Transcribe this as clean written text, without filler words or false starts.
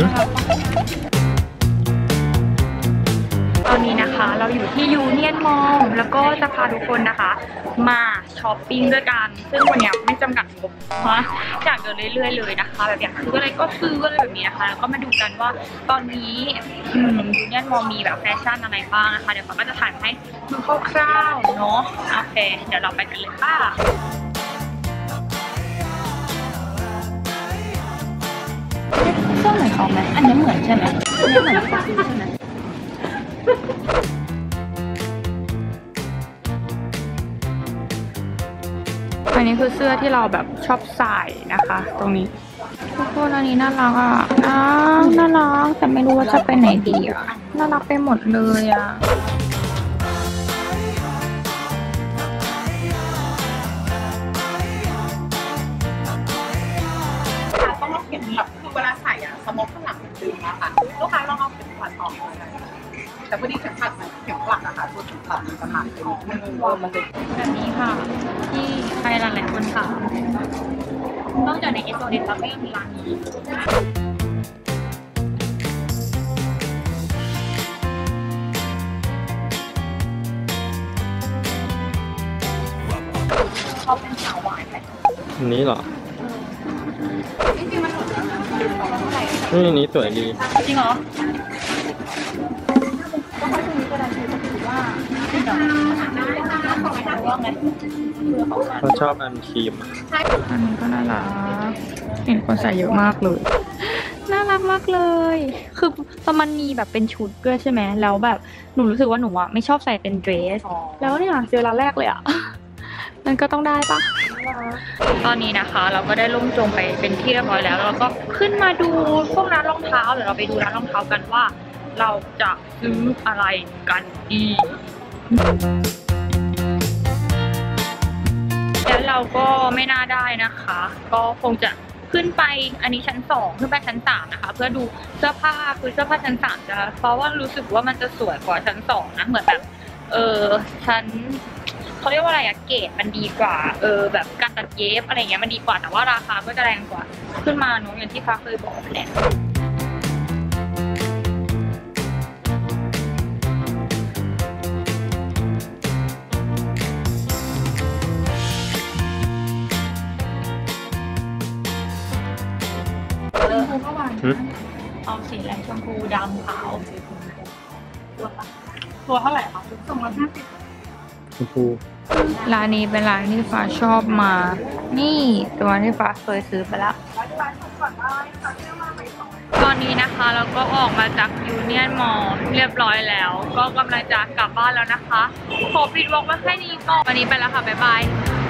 ตอนนี้นะคะเราอยู่ที่ยูเนียนมอลล์แล้วก็จะพาทุกคนนะคะมาช้อปปิ้งด้วยกันซึ่งวันนี้ไม่จำกัดงบเพราะอยากเดินเรื่อยๆเลยนะคะแบบอยากซื้ออะไรก็ซื้ออะไรแบบนี้นะคะแล้วก็มาดูกันว่าตอนนี้ยูเนียนมอลล์มีแบบแฟชั่นอะไรบ้างนะคะเดี๋ยวผมก็จะถ่ายมาให้ดูคร่าวๆเนาะโอเคเดี๋ยวเราไปกันเลยค่ะเสื้อเหมือนเขาไหมอันนี้เหมือนใช่ไหมอันนี้เหมือนที่ซื้อใช่ไหมอันนี้คือเสื้อที่เราแบบชอบใส่นะคะตรงนี้ทุกคนอันนี้น่ารักอ่ะน่ารักแต่ไม่รู้ว่าจะไปไหนดีอ่ะน่ารักไปหมดเลยอ่ะต้องเอาเข็มแบบคือเวลาใส่อะสมมติข้างหลังมันดึงนะคะลูกค้าลองเอาเข็มขัดออกเลยแต่พอดีเข็มขัดเข็มกลัดอะค่ะตัวเข็มขัดมันจะหนักไปนิดนึงมันจะแบบนี้ค่ะที่ใครหลายๆคนถามนอกจากในเอสโซเดสแล้วก็ยังมีร้านนี้เขาเป็นสาวหวานไหมอันนี้เหรอนี่สวยดีจริงเหรอเขาชอบอันครีมอันนี้ก็น่ารักเห็นคนใส่เยอะมากเลยน่ารักมากเลยคือตอนมันมีแบบเป็นชุดด้วยใช่ไหมแล้วแบบหนูรู้สึกว่าหนูอะไม่ชอบใส่เป็นเดรสแล้วเนี่ยเจอร้านแรกเลยอะมันก็ต้องได้ปะตอนนี้นะคะเราก็ได้ลงจงไปเป็นที่เรียบร้อยแล้วเราก็ขึ้นมาดูพวกร้านรองเท้าเดี๋ยวเราไปดูร้านรองเท้ากันว่าเราจะซื้ออะไรกันดีแล้วเราก็ไม่น่าได้นะคะก็คงจะขึ้นไปอันนี้ชั้น2ขึ้นไปชั้น3นะคะเพื่อดูเสื้อผ้าคือเสื้อผ้าชั้น3จะเพราะว่ารู้สึกว่ามันจะสวยกว่าชั้น2นะเหมือนแบบชั้นเขาเรียกว่าอะไรอะเกรดมันดีกว่าแบบการตัดเย็บอะไรเงี้ยมันดีกว่าแต่ว่าราคาก็จะแรงกว่าขึ้นมาเนาะอย่างที่ฟ้าเคยบอกแหละชมพูก็หวานเอาสีอะไรชมพูดำขาวตัวเท่าไหร่คะ250 ชมพูร้านนี้เป็นร้านที่ฟ้าชอบมานี่ตัวที่ฟ้าเคยซื้อไปแล้วตอนนี้นะคะเราก็ออกมาจากยูเนียนมอลล์เรียบร้อยแล้วก็กำลังจะกลับบ้านแล้วนะคะขอปิดวอล์กไว้แค่นี้ก่อนวันนี้ไปแล้วค่ะบ๊ายบาย